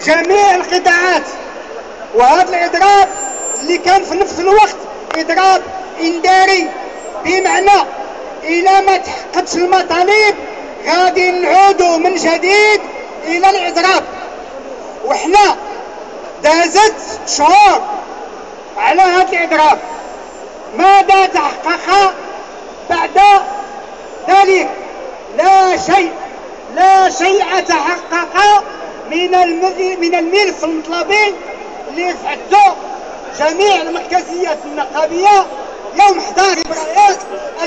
جميع القطاعات. وهذا الاضراب اللي كان في نفس الوقت اضراب انذاري، بمعنى الى ما تحققتش المطالب غادي نعودوا من جديد الى الاضراب. وحنا دازت شهور على هذا الاضراب، ماذا تحقق بعد ذلك؟ لا شيء تحقق من الملف المطلبي اللي رفعته جميع المركزيات النقابيه يوم 11 فبراير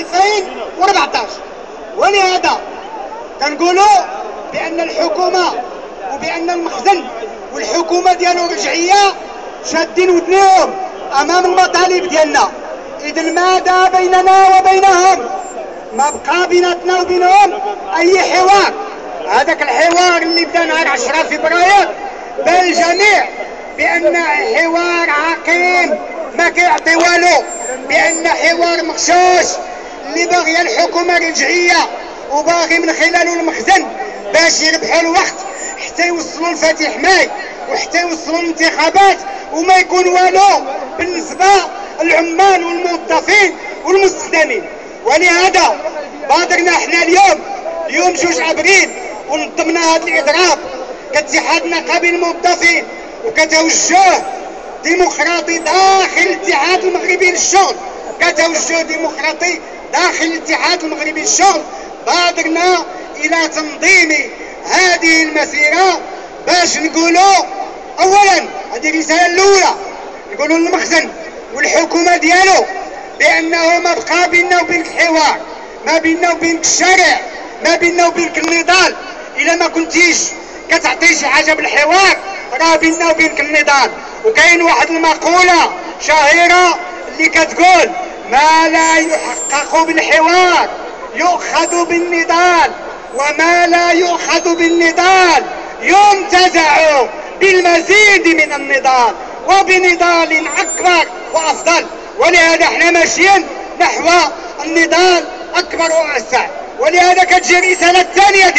2014. ولهذا كنقولوا بان الحكومه وبان المخزن والحكومه ديالو رجعيه شادين ودنيهم امام المطالب ديالنا. اذا ماذا بيننا وبينهم؟ ما بقى بيناتنا وبينهم اي حوار. هذاك الحوار اللي بدا نهار 10 فبراير بان الجميع بان حوار عقيم ما كيعطي والو، بان حوار مغشوش اللي باغيه الحكومه رجعيه وباغي من خلاله المخزن باش يربحوا الوقت حتى يوصلوا لفتح ماي وحتى يوصلوا الانتخابات وما يكون والو بالنسبه للعمال والموظفين والمستخدمين. ولهذا بادرنا احنا اليوم 2 ابريل ونظمنا هذا الاضراب كاتحاد نقابي الموظفين وكتوجه ديمقراطي داخل الاتحاد المغربي للشغل، كتوجه ديمقراطي داخل الاتحاد المغربي للشغل. بادرنا الى تنظيم هذه المسيره باش نقولوا اولا هذه الرساله الاولى، نقولوا للمخزن والحكومه ديالو بانه ما بقى بيننا وبينك حوار، ما بيننا وبينك الشارع، ما بيننا وبينك النضال. الا ما كنتيش كتعطي شي حاجه بالحوار راه بيننا وبينك النضال. وكاين واحد المقوله شهيره اللي كتقول ما لا يحقق بالحوار يؤخذ بالنضال، وما لا يؤخذ بالنضال ينتزع بالمزيد من النضال وبنضال اكبر وافضل. ولهذا احنا ماشيين نحو النضال اكبر واوسع. ولهذا كتجي الرساله الثانيه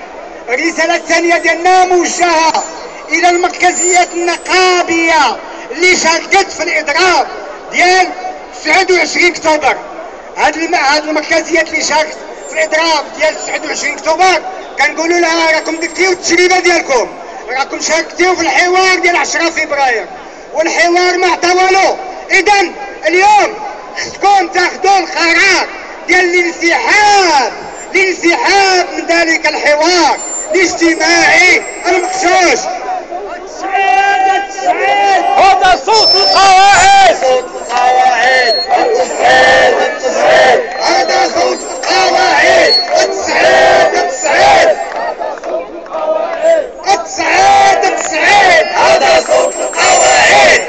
ديالنا موجهه الى المركزيات النقابيه اللي شاركت في الاضراب ديال 29 اكتوبر. هاد المركزيات اللي شاركت في الاضراب ديال 29 اكتوبر كنقولوا لها راكم دكتيو التجربه ديالكم، راكم شاركتيو في الحوار ديال 10 فبراير والحوار ما عطا والو. اذا اليوم خصكم تاخذوا القرار ديال الانسحاب من ذلك الحوار الاجتماعي المغشوش. هذا صوت القواعد، هذا صوت القواعد. التسعيد هذا صوت القواعد.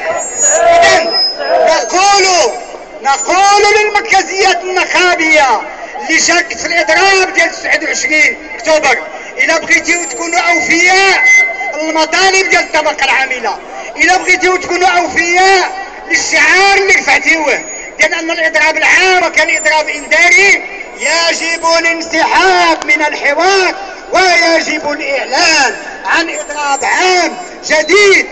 نقول للمركزيات النقابيه اللي شاركت في الاضراب ديال 29 اكتوبر الا بغيتيو تكونوا اوفياء المطالب ديال الطبقه العامله، الا بغيتيو تكونوا اوفياء للشعار اللي رفعتيوه ديال ان الاضراب العام كان اضراب انذاري، يجب الانسحاب من الحوار ويجب الاعلان عن اضراب عام جديد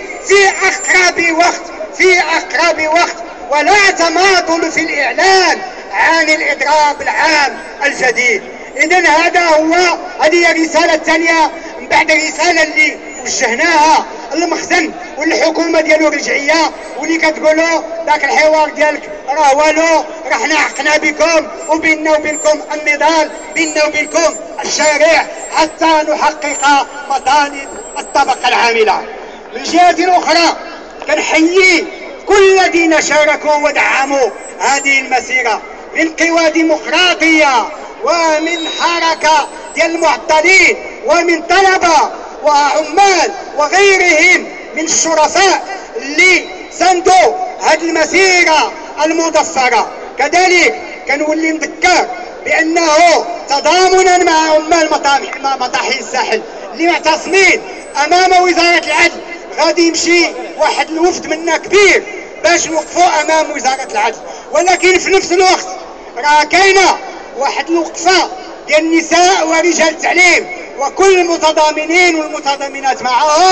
في اقرب وقت ولا تماطل في الاعلان عن الاضراب العام الجديد. اذا هذه هي الرساله الثانيه من بعد الرساله اللي وجهناها للمخزن والحكومه ديالو رجعيه، واللي كتقولوا ذاك الحوار ديالك راه والو، راه حنا حقنا بكم وبيننا وبينكم النضال، بيننا وبينكم الشارع حتى نحقق مطالب الطبقه العامله. من جهه اخرى كنحيي كل الذين شاركوا ودعموا هذه المسيره من قوى ديمقراطيه ومن حركه ديال المعطلين ومن طلبه وعمال وغيرهم من الشرفاء اللي ساندوا هذه المسيره المظفره. كذلك كنولي نذكر بانه تضامنا مع عمال مطاحن الساحل اللي معتصمين امام وزاره العدل غادي يمشي واحد الوفد منا كبير باش نوقفوا امام وزاره العدل. ولكن في نفس الوقت راه كاينه واحد الوقفه ديال النساء ورجال التعليم وكل المتضامنين والمتضامنات معهم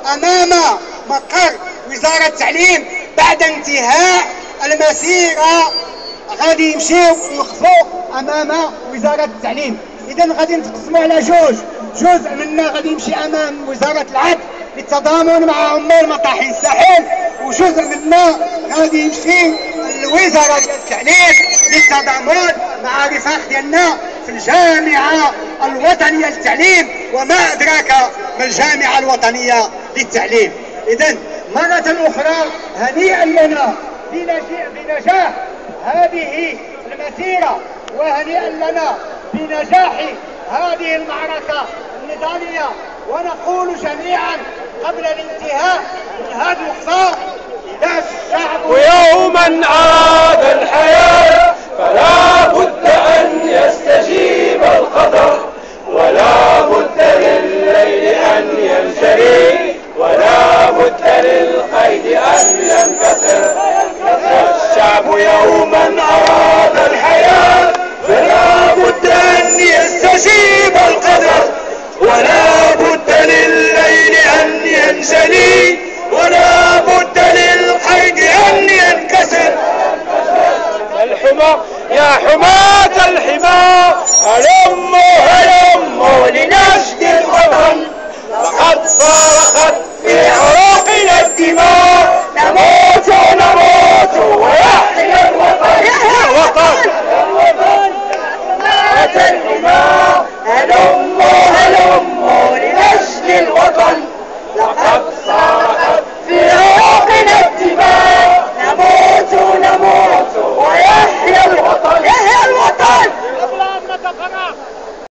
أمام مقر وزارة التعليم بعد انتهاء المسيرة غادي يمشيو يوقفوا أمام وزارة التعليم. إذا غادي نتقسموا على جوج، جزء منا غادي يمشي أمام وزارة العدل بالتضامن مع عمال مطاحن الساحل، وجزء منا غادي يمشي الوزارة ديال التعليم بالتضامن مع رفاق ديالنا في الجامعة الوطنية للتعليم، وما أدراك ما الجامعة الوطنية للتعليم. إذن مرة أخرى هنيئا لنا بنجاح هذه المسيرة، وهنيئا لنا بنجاح هذه المعركة النضالية. ونقول جميعا قبل الانتهاء من هذه الوقفة: إذا الشعب ويوما أراد الحياة فلا بد أن يستجيب القدر، ولا بد للليل أن ينجلي، ولا بد للقيد أن ينكسر. الشعب يوما أراد الحياة فلا بد أن يستجيب القدر، ولا بد للليل أن ينجلي، ولا بد للقيد أن ينكسر. الحمى يا حماة الحمى هلموا هلموا لنشد الوطن، لقد صرخت في عروقنا الدماء، نموت نموت ويحيى الوطن.